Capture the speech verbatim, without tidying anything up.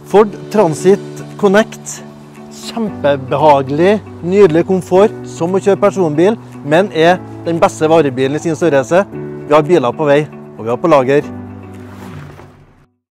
Ford Transit Connect. Kjempebehagelig, nydelig komfort, som å kjøre personbil, men er den beste varebilen i sin størrelse. Vi har biler på vei, og vi har på lager.